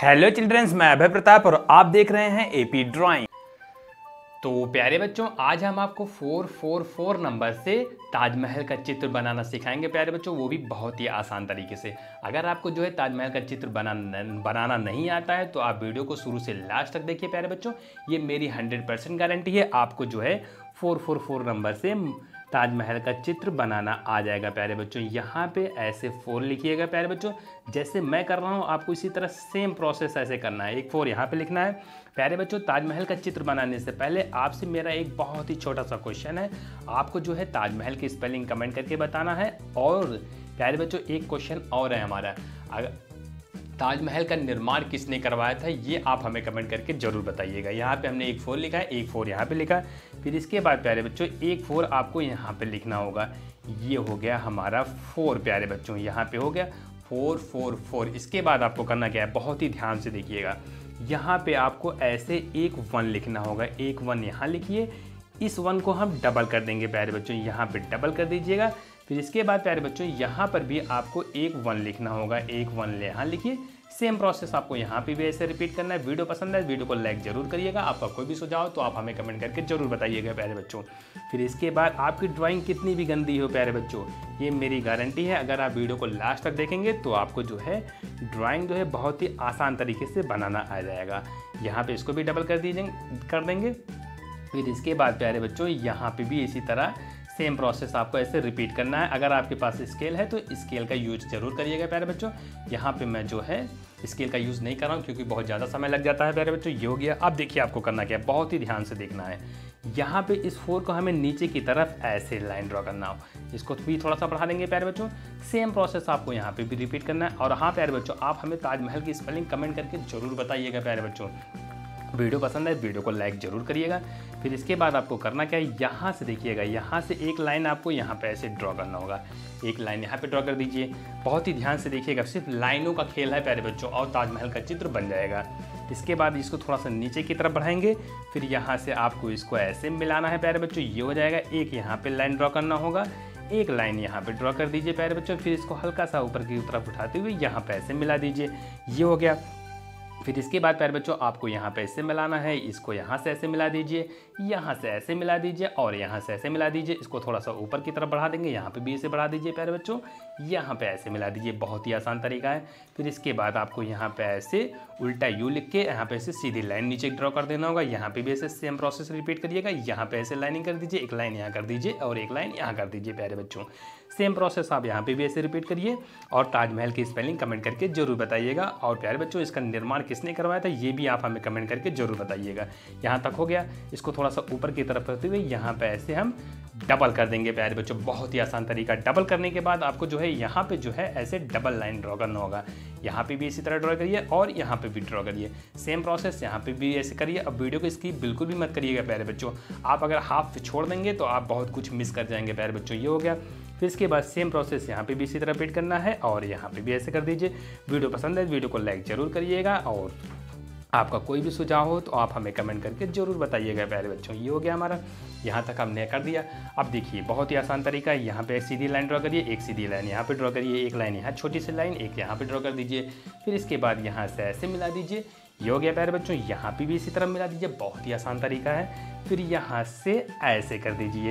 Hello children's, मैं अभय प्रताप और आप देख रहे हैं एपी ड्राइंग। तो प्यारे बच्चों, आज हम आपको 444 नंबर से ताजमहल का चित्र बनाना सिखाएंगे प्यारे बच्चों, वो भी बहुत ही आसान तरीके से। अगर आपको जो है ताजमहल का चित्र बनाना नहीं आता है तो आप वीडियो को शुरू से लास्ट तक देखिए प्यारे बच्चों। ये मेरी 100% गारंटी है, आपको जो है 444 नंबर से ताजमहल का चित्र बनाना आ जाएगा प्यारे बच्चों। यहाँ पे ऐसे 4 लिखिएगा प्यारे बच्चों, जैसे मैं कर रहा हूँ आपको इसी तरह सेम प्रोसेस ऐसे करना है। एक 4 यहाँ पे लिखना है प्यारे बच्चों। ताजमहल का चित्र बनाने से पहले आपसे मेरा एक बहुत ही छोटा सा क्वेश्चन है, आपको जो है ताजमहल की स्पेलिंग कमेंट करके बताना है। और प्यारे बच्चों एक क्वेश्चन और है हमारा, ताजमहल का निर्माण किसने करवाया था ये आप हमें कमेंट करके जरूर बताइएगा। यहाँ पे हमने एक 4 लिखा है, एक 4 यहाँ पे लिखा है, फिर इसके बाद प्यारे बच्चों एक 4 आपको यहाँ पे लिखना होगा। ये हो गया हमारा 4 प्यारे बच्चों, यहाँ पे हो गया 4 4 4। इसके बाद आपको करना क्या है, बहुत ही ध्यान से देखिएगा। यहाँ पे आपको ऐसे एक 1 लिखना होगा, एक 1 यहाँ लिखिए, इस 1 को हम डबल कर देंगे प्यारे बच्चों, यहाँ पे डबल कर दीजिएगा। फिर इसके बाद प्यारे बच्चों यहाँ पर भी आपको एक 1 लिखना होगा, एक 1 यहाँ लिखिए। सेम प्रोसेस आपको यहाँ पे भी ऐसे रिपीट करना है। वीडियो पसंद है वीडियो को लाइक जरूर करिएगा। आपका कोई भी सुझाव तो आप हमें कमेंट करके जरूर बताइएगा प्यारे बच्चों। फिर इसके बाद आपकी ड्राइंग कितनी भी गंदी हो प्यारे बच्चों, ये मेरी गारंटी है, अगर आप वीडियो को लास्ट तक देखेंगे तो आपको जो है ड्राइंग जो है बहुत ही आसान तरीके से बनाना आ जाएगा। यहाँ पे इसको भी डबल कर देंगे। फिर इसके बाद प्यारे बच्चों यहाँ पे भी इसी तरह सेम प्रोसेस आपको ऐसे रिपीट करना है। अगर आपके पास स्केल है तो स्केल का यूज जरूर करिएगा प्यारे बच्चों। यहाँ पे मैं जो है स्केल का यूज़ नहीं कर रहा हूँ क्योंकि बहुत ज़्यादा समय लग जाता है प्यारे बच्चों। ये हो गया। अब देखिए आपको करना क्या है, बहुत ही ध्यान से देखना है। यहाँ पे इस 4 को हमें नीचे की तरफ ऐसे लाइन ड्रॉ करना हो, इसको भी थोड़ा सा बढ़ा देंगे प्यारे बच्चों। सेम प्रोसेस आपको यहाँ पे भी रिपीट करना है। और हाँ प्यारे बच्चों, आप हमें ताजमहल की स्पेलिंग कमेंट करके जरूर बताइएगा प्यारे बच्चों। वीडियो पसंद है वीडियो को लाइक जरूर करिएगा। फिर इसके बाद आपको करना क्या है, यहाँ से देखिएगा, यहाँ से एक लाइन आपको यहाँ पे ऐसे ड्रॉ करना होगा। एक लाइन यहाँ पे ड्रॉ कर दीजिए, बहुत ही ध्यान से देखिएगा, सिर्फ लाइनों का खेल है प्यारे बच्चों और ताजमहल का चित्र बन जाएगा। इसके बाद इसको थोड़ा सा नीचे की तरफ बढ़ाएंगे, फिर यहाँ से आपको इसको ऐसे मिलाना है प्यारे बच्चों। ये हो जाएगा। एक यहाँ पे लाइन ड्रॉ करना होगा, एक लाइन यहाँ पे ड्रॉ कर दीजिए प्यारे बच्चों। फिर इसको हल्का सा ऊपर की तरफ उठाते हुए यहाँ पे ऐसे मिला दीजिए। ये हो गया। फिर इसके बाद प्यारे बच्चों आपको यहाँ पे ऐसे मिलाना है, इसको यहाँ से ऐसे मिला दीजिए, यहाँ से ऐसे मिला दीजिए और यहाँ से ऐसे मिला दीजिए। इसको थोड़ा सा ऊपर की तरफ बढ़ा देंगे, यहाँ पे भी ऐसे बढ़ा दीजिए प्यारे बच्चों, यहाँ पे ऐसे मिला दीजिए। बहुत ही आसान तरीका है। फिर इसके बाद आपको यहाँ पे ऐसे उल्टा यू लिख के यहाँ पे ऐसे सीधी लाइन नीचे ड्रॉ कर देना होगा। यहाँ पे भी ऐसे सेम प्रोसेस रिपीट करिएगा। यहाँ पे ऐसे लाइनिंग कर दीजिए, एक लाइन यहाँ कर दीजिए और एक लाइन यहाँ कर दीजिए प्यारे बच्चों। सेम प्रोसेस आप यहाँ पे भी ऐसे रिपीट करिए और ताजमहल की स्पेलिंग कमेंट करके जरूर बताइएगा। और प्यारे बच्चों इसका निर्माण किसने करवाया था ये भी आप हमें कमेंट करके जरूर बताइएगा। यहाँ तक हो गया। इसको थोड़ा सा ऊपर की तरफ करते हुए यहाँ पे ऐसे हम डबल कर देंगे प्यारे बच्चों। बहुत ही आसान तरीका। डबल करने के बाद आपको जो है यहाँ पे जो है ऐसे डबल लाइन ड्रॉ करना होगा। यहाँ पे भी इसी तरह ड्रॉ करिए और यहाँ पे भी ड्रॉ करिए। सेम प्रोसेस यहाँ पे भी ऐसे करिए। अब वीडियो को स्किप बिल्कुल भी मत करिएगा प्यारे बच्चों, आप अगर हाफ छोड़ देंगे तो आप बहुत कुछ मिस कर जाएंगे प्यारे बच्चों। ये हो गया। फिर इसके बाद सेम प्रोसेस यहाँ पे भी इसी तरह रिपीट करना है और यहाँ पे भी ऐसे कर दीजिए। वीडियो पसंद है वीडियो को लाइक जरूर करिएगा और आपका कोई भी सुझाव हो तो आप हमें कमेंट करके जरूर बताइएगा प्यारे बच्चों। ये हो गया हमारा, यहाँ तक हमने कर दिया। अब देखिए बहुत ही आसान तरीका है। यहाँ पे एक सीधी लाइन ड्रॉ करिए, एक सीधी लाइन यहाँ पे ड्रॉ करिए, एक लाइन यहाँ छोटी सी लाइन एक यहाँ पे ड्रॉ कर दीजिए। फिर इसके बाद यहाँ से ऐसे मिला दीजिए। ये हो गया प्यारे बच्चों। यहाँ पे भी इसी तरह मिला दीजिए। बहुत ही आसान तरीका है। फिर यहाँ से ऐसे कर दीजिए।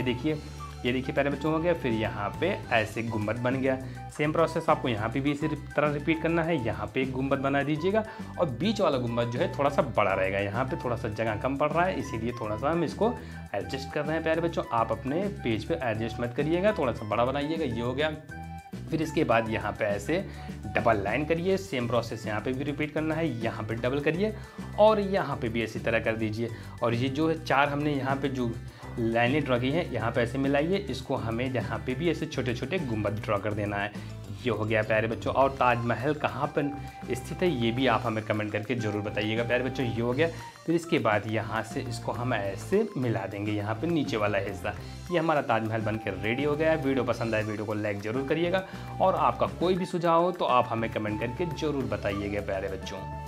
ये देखिए प्यारे बच्चों हो गया। फिर यहाँ पे ऐसे गुंबद बन गया। सेम प्रोसेस आपको यहाँ पे भी इसी तरह रिपीट करना है। यहाँ पे एक गुंबद बना दीजिएगा और बीच वाला गुंबद जो है थोड़ा सा बड़ा रहेगा। यहाँ पे थोड़ा सा जगह कम पड़ रहा है, इसीलिए थोड़ा सा हम इसको एडजस्ट कर रहे हैं प्यारे बच्चों। आप अपने पेज पे एडजस्ट मत करिएगा, थोड़ा सा बड़ा बनाइएगा। ये हो गया। फिर इसके बाद यहाँ पे ऐसे डबल लाइन करिए। सेम प्रोसेस यहाँ पे भी रिपीट करना है। यहाँ पे डबल करिए और यहाँ पे भी इसी तरह कर दीजिए। और ये जो है 4 हमने यहाँ पे जो लाइनें ड्रॉ की हैं यहाँ पे ऐसे मिलाइए। इसको हमें यहाँ पे भी ऐसे छोटे छोटे गुंबद ड्रॉ कर देना है। ये हो गया प्यारे बच्चों। और ताजमहल कहाँ पर स्थित है ये भी आप हमें कमेंट करके ज़रूर बताइएगा प्यारे बच्चों। ये हो गया। फिर इसके बाद यहाँ से इसको हम ऐसे मिला देंगे, यहाँ पे नीचे वाला हिस्सा। ये हमारा ताजमहल बनकर रेडी हो गया है। वीडियो पसंद आए वीडियो को लाइक ज़रूर करिएगा और आपका कोई भी सुझाव हो तो आप हमें कमेंट करके ज़रूर बताइएगा प्यारे बच्चों।